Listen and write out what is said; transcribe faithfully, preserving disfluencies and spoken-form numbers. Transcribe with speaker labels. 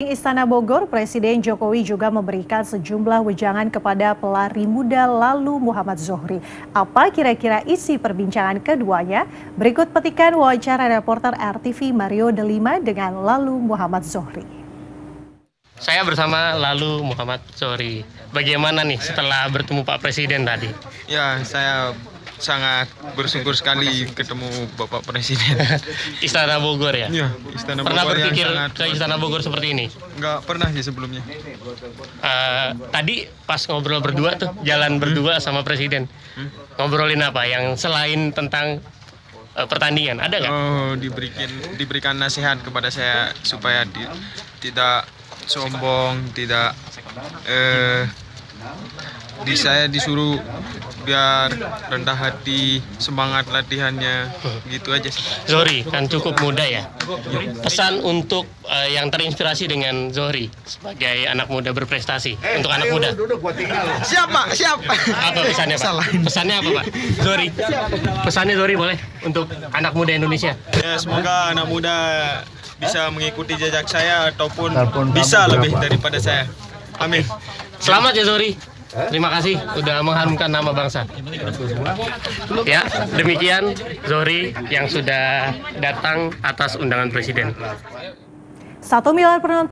Speaker 1: Istana Bogor, Presiden Jokowi juga memberikan sejumlah wejangan kepada pelari muda Lalu Muhammad Zohri. Apa kira-kira isi perbincangan keduanya? Berikut petikan wawancara reporter R T V Mario Delima dengan Lalu Muhammad Zohri.
Speaker 2: Saya bersama Lalu Muhammad Zohri. Bagaimana nih setelah bertemu Pak Presiden tadi?
Speaker 3: Ya, saya sangat bersyukur sekali ketemu Bapak Presiden.
Speaker 2: Istana Bogor ya?
Speaker 3: Iya, Istana
Speaker 2: Pernah
Speaker 3: Bogor
Speaker 2: berpikir
Speaker 3: yang sangat...
Speaker 2: ke Istana Bogor seperti ini?
Speaker 3: Nggak pernah sih sebelumnya.
Speaker 2: Uh, tadi pas ngobrol berdua tuh, jalan berdua hmm. sama Presiden. Hmm? Ngobrolin apa? Yang selain tentang uh, pertandingan, ada nggak?
Speaker 3: Oh, diberikan, diberikan nasihat kepada saya supaya di, tidak sombong, tidak... Eh, di saya disuruh biar rendah hati, semangat latihannya, gitu aja sih.
Speaker 2: Zohri kan cukup muda ya. Pesan untuk uh, yang terinspirasi dengan Zohri sebagai anak muda berprestasi, eh, untuk anak muda.
Speaker 3: Siapa? Siapa?
Speaker 2: Apa pesannya Pak? Salah. Pesannya apa Pak? Zohri. Pesannya Zohri boleh untuk anak muda Indonesia.
Speaker 3: Ya, semoga anak muda bisa mengikuti jejak saya ataupun bisa lebih daripada saya. Amin.
Speaker 2: Selamat ya Zohri. Terima kasih sudah mengharumkan nama bangsa. Ya, demikian Zohri yang sudah datang atas undangan Presiden.
Speaker 1: Satu miliar penonton